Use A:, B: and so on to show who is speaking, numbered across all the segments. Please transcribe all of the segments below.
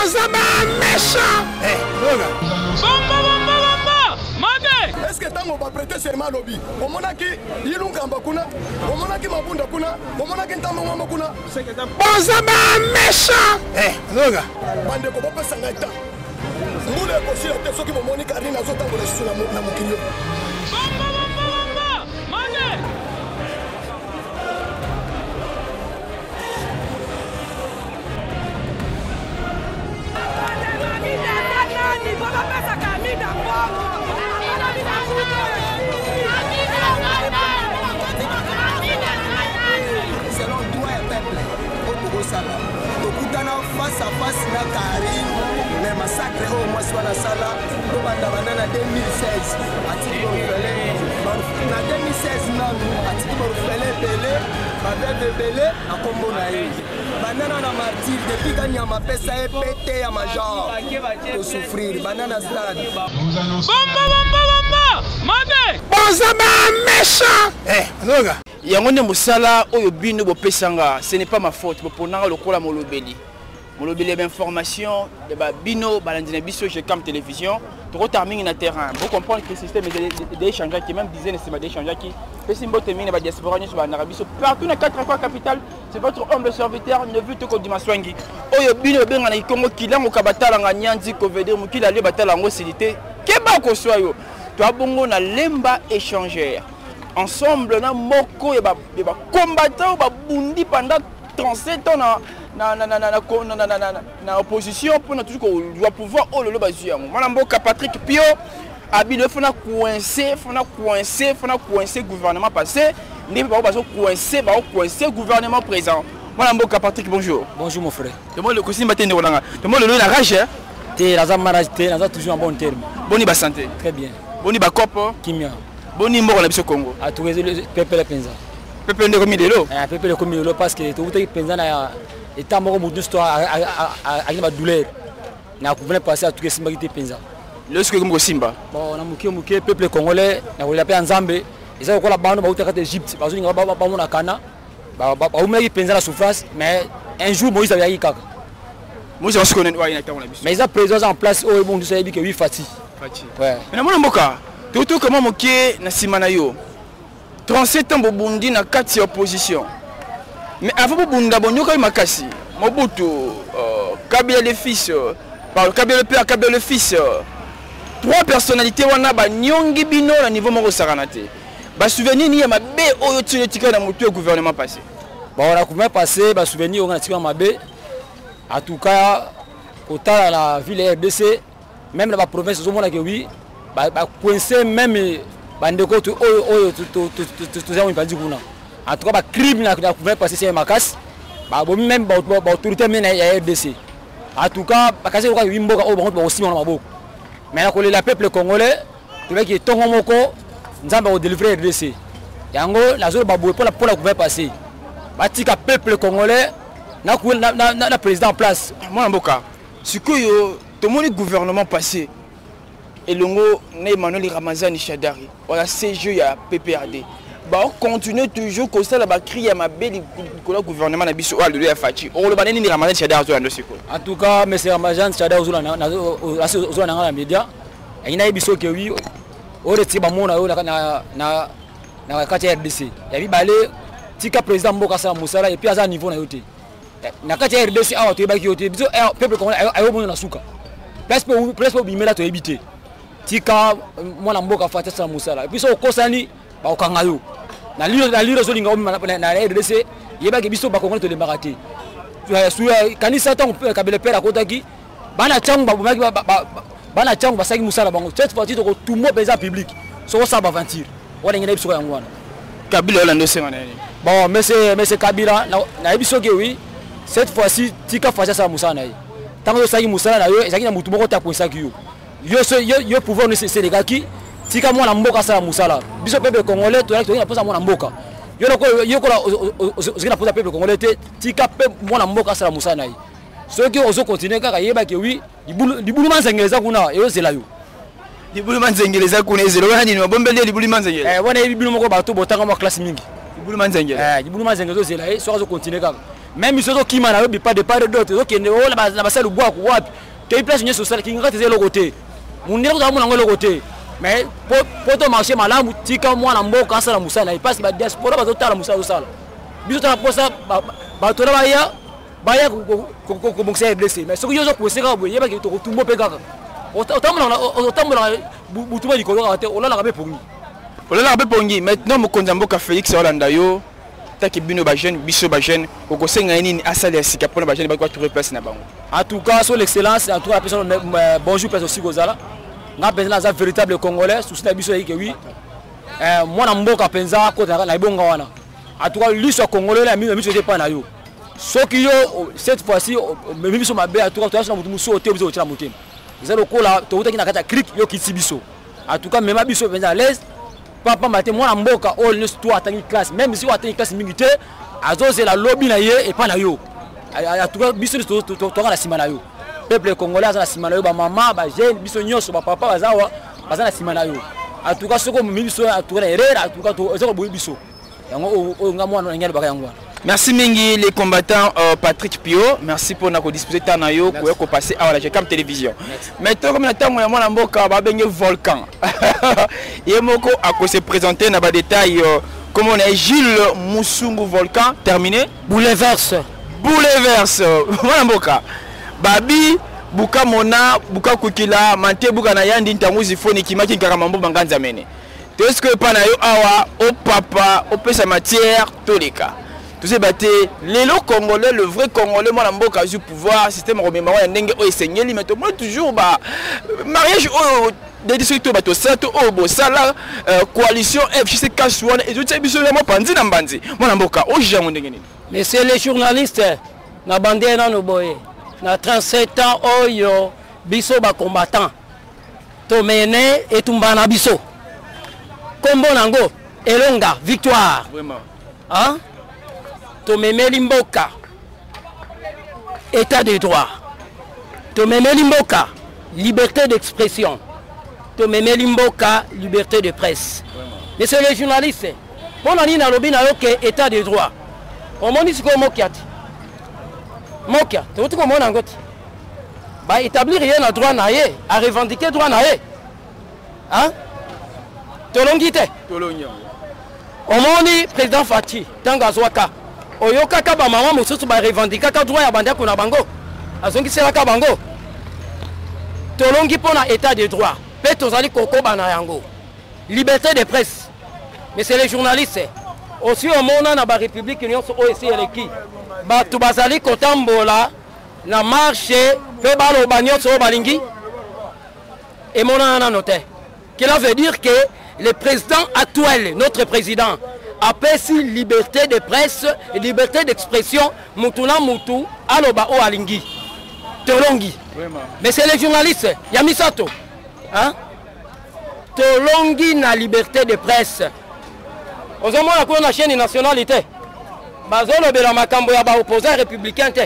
A: méchant.
B: Est-ce que tant qu'on va prêter serment lobby, on monaki Yilungamba kuna, on monaki Mabunda kuna, on monaki Ntamongama kuna.
A: Méchant.
B: Bande ko bope sangaita. Mule ko sila te soki mo monika rina zota ko lesu na mukinyo.
C: Selon droit et peuple, face à face na Karim, les massacres au mois soit la sala, au Bandabana 2016, à Tiki Morufele, na 2016 non, à Tiki Morufele Belé, avec Belé, à Combo Naï. Banana na martyr, depuis qu'il y a ma pesa et pété à ma jambe, pour souffrir, banana stade.
D: Nous annonçons.
A: méchant.
E: Yangonde musala oyo bino bo pesanga, ce n'est pas ma faute, bo ponanga lokola molobeli. Molobeli d'information, de ba bino balandina biso chez Cam Télévision, to terminer na terrain. Vous comprenez que le système d'échange qui même dizaines d'échange qui peut terminer ba diaspora sur ba Arabie partout na 4 fois capitale, c'est votre humble serviteur ne veut que dimaswangi. Oyo bino benga na Kongo kilango kabatala nga nyanzi ko veut dire mukila le batala ngo silité. Keba ko soyo. To abongo na lemba échangeur. Ensemble na moko et ba combattant ba bundi pendant 37 ans na opposition pour na toujours doit pouvoir oh le bazuya mon mboka Patrick Pio abile fona coincé gouvernement passé ndi ba coincé gouvernement présent mon mboka Patrick bonjour.
F: Bonjour mon frère.
E: Demande le costume batende olanga demande le la rage
F: té la marage té na toujours en bon terme.
E: Boni ba santé
F: Très bien.
E: Boni ba kopo
F: Kimia.
E: Boni moko na biso Congo.
F: A tout réseau Pepe le Penza.
E: Pepe ndeko midelo.
F: Ah Pepe le comidelo parce que tout le Penza na état moko mutu histoire a ba douleur. Na ko venir passer à tout Simba qui Penza.
E: Le ce que comme Simba.
F: Bon na muke peuple congolais na ko l'appelle Nzambe. Ils ont ko la bande ba uta kata Egypte. Ba zuni ba mona kana. Ba umeki Penza la souffrance mais un jour Moïse avait y kaka.
E: Moïse on se connaît ouais na ta na biso.
F: Mais ils ont présence en place au bon du sabi que oui Fati.
E: Ouais. Mais na mboka tout comment moké na simana yo 37 ans bobundi na kati opposition mais avant bobunda bonyoka makasi Mobutu Kabila le fils par Kabila le père Kabila le fils trois personnalités wana ba nyongi bino na niveau moko saranate ba souvenir ni ya mabe oyo tika na mutu gouvernement passé
F: bon on a couvert passé ba souvenir on a tika mabe en tout cas autant la ville RDC même dans la province au monde que oui ba coincé même bandeko to oyo to za mipandi kuna en tout cas ba crime na couvert passer c'est makas ba bo même ba autorité mais na RDC en tout cas ba kasi ko wimboka o ba aussi na maboko mais na ko le peuple congolais to ba ki tongo moko nzamba o délivrer RDC yango la zone ba pour la couvert passer ba tika peuple congolais na président en place
E: moi mboka sikoyo to moni gouvernement passé et longo Emmanuel Ramazani Shadari voilà CG ya PPRD ba continuer toujours comme ça la ba crier ma belle le gouvernement na biso wa le Fati o lo baneni ni Ramazani Shadari zo ando siko
F: en tout cas monsieur Ramazani Shadari zo na na média ina biso ke wi o reti ba mona yo na kati RDC ya bi balé tika président Mboka Sala Musala et puis à niveau na yote na kati RDC awa to ba ki yote biso peuple congolais ayo mona na suka presque bimela to éviter tika mwana mboka Fatia Sala Musala et puis so kosani ba okanga yo na liro so linga na RDC yeba ke biso ba Congolais to le marate kanisa tango Kabila père akotaki bana changu bana changu basaki musala bango cette fois to tumo pesa public so ça ba aventure wala ngene biso yango wana
E: Kabila wala ndo senga nani
F: bon monsieur Kabila na biso ke oui cette fois-ci tika Fatia Sala Musala na ye tango yo saki musala na yo ezaki na mutu moko ta koisaki yo yo pouvoir ne c'est les gars qui tika mwana mboka Sala Musala biso peuple congolais to na posa mwana mboka yo ko ozina posa peuple congolais te tika pe mwana mboka Sala Musala na ye ceux qui ozo continuer kaka yeba ke oui libulu manzengeleza kuna yo zela yo
E: libulu manzengeleza kuna ezelo wana ni mabombele libulu manzengeleza
F: wana libulu moko bato botanga ma classe mingi
E: libulu manzengeleza
F: libulu manzengeleza zela so ozo continuer kaka même si on qui m'a pas de part de d'autres qui ne la base le bois quoi tu es place une sociale qui ngate le côté mon ndeko za mona ngolo côté mais pour to marché malamu tika mwana mboka asala musala il passe ba diaspora bazotala musala osala biso ta posa ba to baya ko bokse blessé mais ce que yo zo kweseka boye ba ki to tumbo pe kaka otambola butuba likolo kate olala ka be pongi
E: maintenant mokonza mboka Félix Olanda yo taki bino ba jeune biso ba jeune okosenga nini asali ya sika pona ba jeune ba ko trouver place na bango.
F: En tout cas sur l'excellence, en tout cas personne bonjour personne aussi gozala nga penza za véritable congolais souci na biso yike oui mwana mboka penza ko na ibonga wana en tout cas l'histoire congolais la miso te pa na yo soki yo cette fois-ci biso mabe en tout cas to na mutu muso te biso tira mutema zelo kola to utaki na kata click yo kiti biso en tout cas même biso penza à l'aise papa maté mwana mboka all ne toi atangi classe même si atangi classe mingi te azoze la lobby na ye et pas na yo en tout cas biso to na sima na yo peuple congolais azana sima na yo ba mama ba jeune biso nyoso ba papa bazawa bazana sima na yo en tout cas soko biso en tout cas erreur en tout cas to ezoko biso yango o nga mwana ngelo baka yango.
E: Merci mingi les combattants Patrick Pio, merci pour nous disposer tana yo ko passer à la GCAM télévision. Maintenant comme na tango ya mwana mboka ba benye volcan. Yemoko a se présenter na ba détail comme on est Gilles Musungu volcan terminé
A: bouleverse mwana mboka
E: babi buka mona buka kukila mante buka na yandi ntanguzi foni kimaki karamambo banganza mene. Est-ce que pas na yo awa au papa au pesa matière toleka. Tout ces batté les congolais le vrai congolais moi na mboka du pouvoir système remémorant ya ndenge o enseigner li mais toujours ba mariage o des districts bato sato o bo sala coalition FCC Kaswana et tout ça biso mo panzi na mbanzi moi na mboka o jango ndenge nini.
A: Messieurs les journalistes na bandé na no boye na 37 ans oyo biso ba combattant to mene et tumbana biso kombo nango elonga victoire
E: vraiment
A: hein Tomemeli mboka état de droit Tomemeli mboka liberté d'expression Tomemeli mboka liberté de presse. Messieurs les journalistes bon ani na lobi na yoke état de droit omoni siko mokiati mokia to tuko mona ngoti ba établir rien na droit na ye à revendiquer droit na ye hein tolongite
E: tolonyo
A: omoni président Fati tanga zwaka oyo kaka ba mama mosusu ba revendiquer ka droit ya banda kuna bango azongi sera ka bango tolongi pona état de droit pe tozali koko bana yango liberté de presse mais c'est les journalistes aussi au monde na ba république union so OSC eleki ba to bazali kotambola na marché pe balo banyo so balingi et mona na noté cela veut dire que le président actuel notre président appelle si liberté de presse et liberté d'expression mutuna mutu aloba o alingi tolongi mais c'est les journalistes yamisato hein tolongi na liberté de presse ozomona ko na chaîne nationalité bazolo bela makambo ya ba opposant républicain te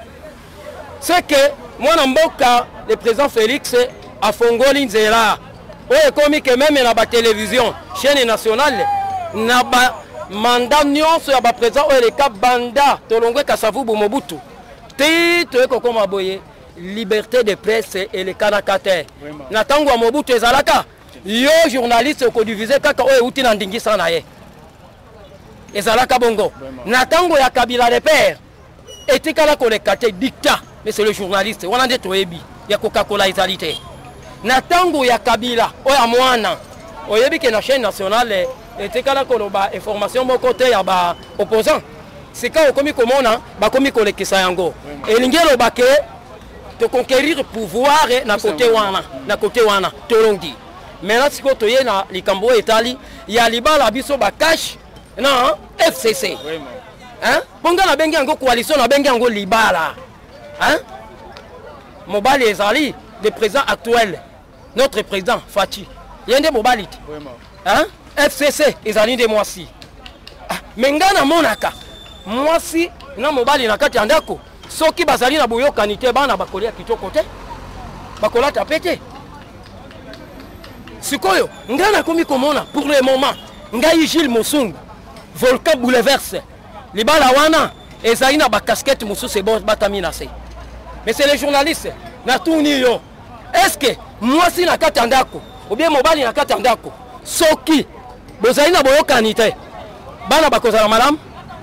A: c'est que moi na mboka le président Félix a fongoli nzela oye komi que même na ba télévision chaîne nationale na ba mandat nyonso ya ba président oye le ka banda tolongwe Kasavubu Mobutu ti to ko koma boye liberté de presse et le kanakate na tango ya Mobutu ezalaka yo journaliste ko diviser kaka oye uti na ndingisa na ye ezalaka bongo na tango ya Kabila le père etikala ko le kate dictat mais c'est le journaliste wana nde toyebi ya Coca-Cola ezalité na tango ya Kabila oya mwana oyebi ke na chaîne nationale etikala ko ba information moko te ya ba opposant sika okomi komona bakomi kolekisa yango elingelo bake to conquérir pouvoir na côté wana tolongi maintenant siko toye na likambo etali ya libala biso ba cash non FCC hein bonga na bengi yango coalition na bengi yango libala hein mobali ezali le président actuel notre président Fati yende mobali hein FCC ezali de mwasi mengana monaka mwasi na mobali na kati andako soki bazali na boyokani te bana bakolia kitoko te bakola tapete sikoyo ngana komi komona pour le moment ngai Gilles Musungu volcan bouleverse libala wana ezali na ba casquette mususu bon batami na se. Mais c'est les journalistes na tourni yo. Est-ce que moi si na kati ndako ou bien mobali na kati ndako soki bozali na boyokani te bana bakozala malamu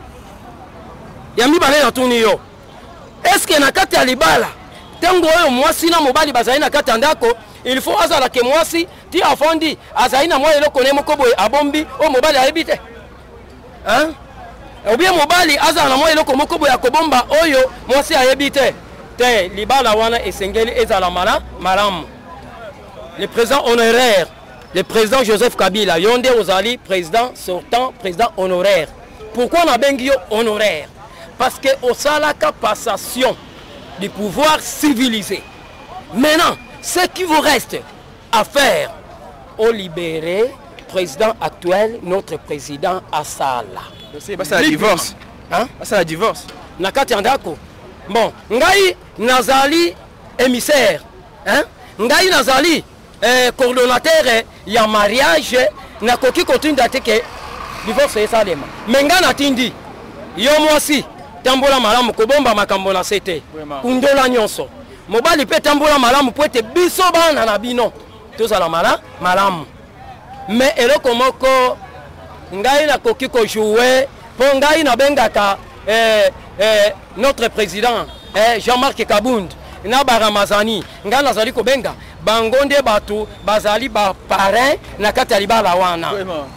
A: ya mibale na tourni yo. Est-ce que na kati ya libala tango oyo mwasi na mobali bazali na kati ndako il faut azala ke mwasi ti afondi azali na mwa eloko ne moko boye abombi o mobali ayebite hein ou bien mobali azala na mwa eloko moko boye akobomba oyo mwasi ayebite te libala wana esengeli ezala malamu. Le président honoraire, le président Joseph Kabila yonde ozali président sortant, président honoraire. Pourquoi on a bengi honoraire? Parce que au salaka passation du pouvoir civilisé. Maintenant, ce qui vous reste à faire, au libérer président actuel, notre président Assala.
E: C'est la divorce.
A: Hein?
E: C'est la divorce.
A: Nakati andako. Bon, ngai nazali émissaire. Hein? Ngai nazali coordonnateur ya mariage nakoki continue dateke divorce esalema. Menga natindi. Yo mwasi tambola malamu kobomba makambo na sete. Kundola nyonso. Mobali pe tambola malamu po ete biso bana na bino. Tozala malamu. Mais eloko moko ngai nakoki ko jouer po ngai na bengaka notre président Jean-Marc Kabound na Baramazani ngai nazali ko benga bangonde batu bazali ba parrain na kati ya libala wana.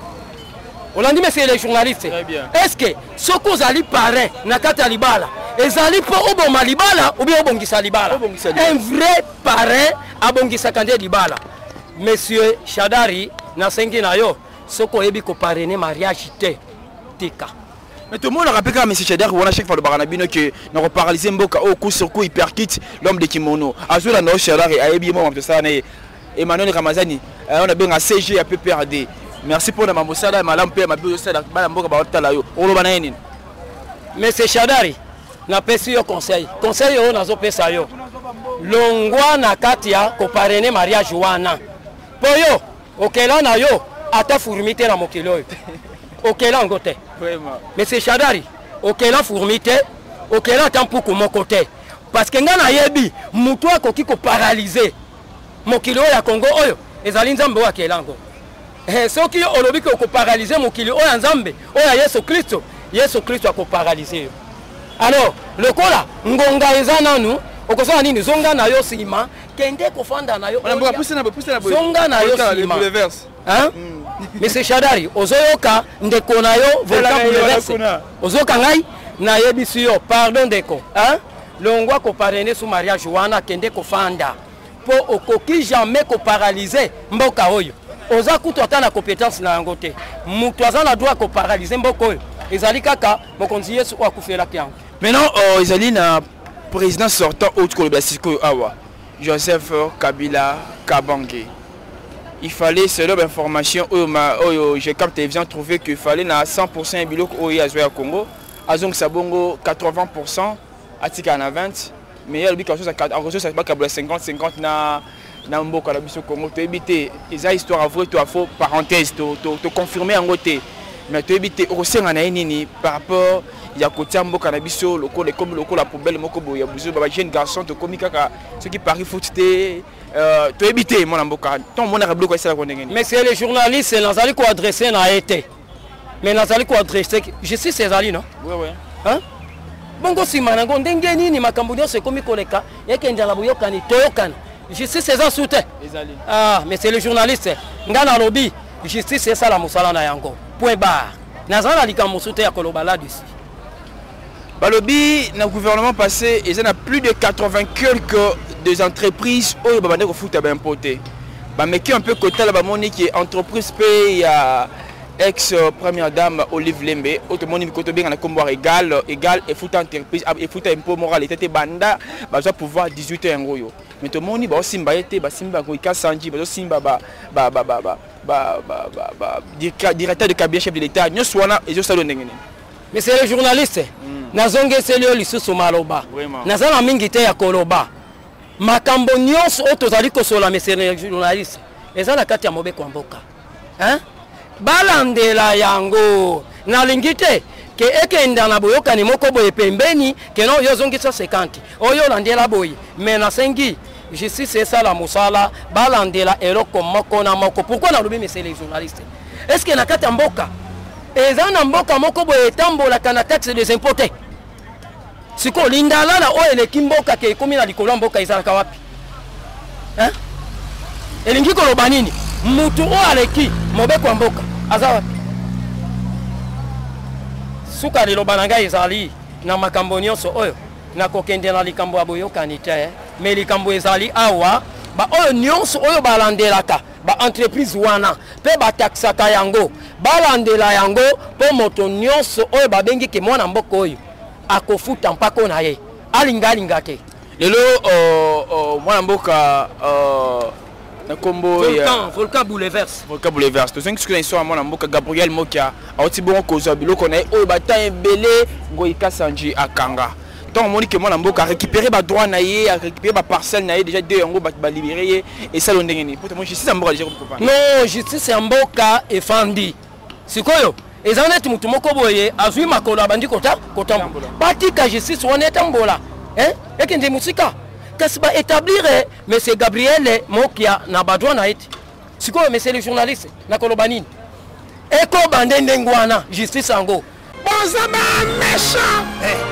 A: Olandi monsieur les journalistes. Est-ce que soko zali parrain na kati ya libala ezali po oboma libala ou bien obongisa libala? Un vrai parrain abongisa kande libala. Monsieur Shadari na sengi na yo soko ebi ko parrainer mariage te tika.
E: Mais tout le monde a rappelé à M. Chadar qu'on a chaque fois le baranabino que nous avons paralysé Mboka au coup sur coup hyperkit l'homme de kimono. Azul a Chadar et Aébimo Emmanuel Ramazani. On a bien un CG à PPRD. Merci pour la mamosada, ma lampe, ma biosada, ma Mboka Baotalayo. Orobanainin.
A: M. Chadari n'a pas su au conseil. Conseil on a zopé ça yo. Longwa na katia ko parrainer mariage wana. Poyo, okela na yo ata fourmité na mokelo. Okela ngote. Mais c'est Chadari. Okela fourmité, okela tampuku mon côté. Parce que ngana yebi, mutu akoki ko paralyser. Mokilo ya Congo oyo, ezali nzambe wa kelango. Soki olobi ko paralyser mokilo oyo nzambe, oyo Yesu Kristo, Yesu Kristo ako paralyser. Alors, le kola ngonga ezana nu, okosa nini zonga na yo sima, kende ko fanda na yo. Zonga na yo sima. Hein? Mais c'est Chadari, ozoyoka ndeko na yo volcan bouleversé. Ozoka ngai na yebisi yo pardon ndeko. Hein? Longwa ko parrainer sous mariage wana kende ko fanda. Po okoki jamais ko paralyser mboka oyo. Oza kutu ata na compétence na yango te. Mutu aza na droit ko paralyser mboka oyo. Ezali kaka mokonzi Yesu akufela kiango.
E: Maintenant ezali na président sortant autre que le Basiko awa. Joseph Kabila Kabange. Il fallait, selon l'information, j'ai comme télévision trouvé qu'il fallait na 100% bilok oye à Congo, à Zong Sabongo 80%, à Tika na 20, mais il y a le chose à pas 50-50 na Mboka la biso Congo. Tu éviter, ils ont histoire vraie, tu as faux parenthèse, tu confirmer en côté, mais tu éviter au sein en nini par rapport il y a côté Mboka la biso local comme local la poubelle moko boya buzo ba jeune garçon te komika ceux qui parie foot tu éviter mon Mboka ton mon a bloqué ça.
A: Mais c'est les journalistes nazali ko adresser na été mais nazali ko adresser je sais ces ali non
E: ouais
A: hein bongo simana ngo ndenge nini makambo nyose komi koleka yeke njala buyokani toyokana justice eza soute ah mais c'est les journalistes ngana lobby justice c'est ça la musala na yango point barre nazala likambo soute ya koloba là dessus.
E: Balobi, dans le gouvernement passé, il y a plus de 80 quelques des entreprises où ils ont foot à importer. Mais qui un peu côté là, qui est entreprise paye à ex-première dame Olive Lembe, autre monde qui est bien en combat égal et foot entreprise et foot impôt moral. Il était banda, bah pouvoir 18 €. Mais tout le monde bah simba était bah simba goika sanji bah simba directeur de cabinet chef de l'État. Nous soyons et je salue n'engene.
A: Mais c'est les journalistes. Nazonge selio lisusu maloba. Nazana mingi te ya koloba. Makambo nyonso otozali kosola mais c'est les journalistes. Ezala kati ya mobe kwa mboka. Hein? Balandela yango. Nalingi te ke ekenda na boyokani moko boye pembeni ke no yo zongisa 50 oyo landela boye mais na sengi justice esala musala balandela eloko moko na moko. Pourquoi na lobi monsieur les journalistes? Est-ce que na kati mboka eza na mboka moko boye tambola kana taxe des importés siko lindala na oyo eleki mboka ke ekomi na likolo mboka ezalaka wapi? Hein? Elingi koloba nini? Mutu o aleki mobeko wa mboka aza wapi? Suka liloba na ngai ezali na makambo nyonso oyo na kokende na likambo ya boyokani te mais likambo ezali awa ba oyo nyonso oyo balandelaka ba entreprise wana pe bataxaka yango balandela yango po moto nyonso oyo babengi ke mwana mboka oyo akofuta mpako na ye alinga te.
E: Lelo mwana mboka na kombo
A: Volcan Bouleverse.
E: Volcan Bouleverse. Tous ceux qui sont à mwana mboka Gabriel Mokia a aussi bon cause biloko na oyo bata ebele ngoika sanji akanga. Donc on dit que mwana mboka a récupéré ba droit na ye, a récupéré ba parcelle na ye déjà deux yango ba libérer et ça l'ondengeni. Pour moi justice mboka déjà comprendre.
A: Non, justice mboka efandi. Sikoyo ezaneti mutu moko boye azui makolo abandi kota batika justice wana etambola ekende musika kasi ba établir monsieur Gabriel Mokia na badwa na eti sikoyo monsieur le journaliste na koloba nini eko bande ndengwana justice ango bonzama méchant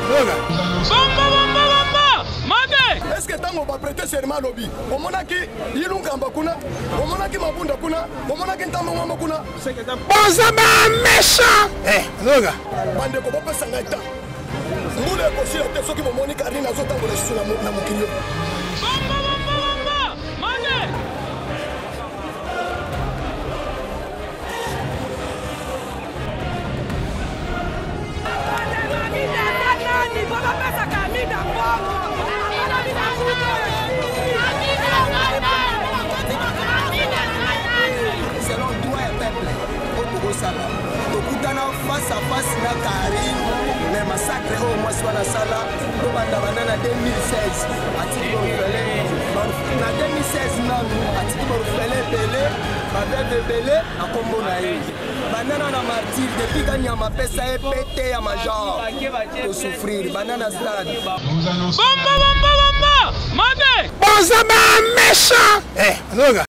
B: est-ce que tango ba prêter serment lobi omonaki yilungamba kuna omonaki mabunda kuna omonaki ntambo ngamba kuna
A: bonzama méchant
B: loga bande ko bopesa ngata ngule ko sila te soki bomoni karina azotambola susu na mokili
C: tokutana face à face na Karine le massacre au mois na sala tobanda banana 2016 atiki borufele na 2016 nanu atiki borufele belé babebe belé akombo na ye banana na martyr depuis kanyama pesa epete ya major to souffrir banana stade
A: bomba made bonzama méchant loga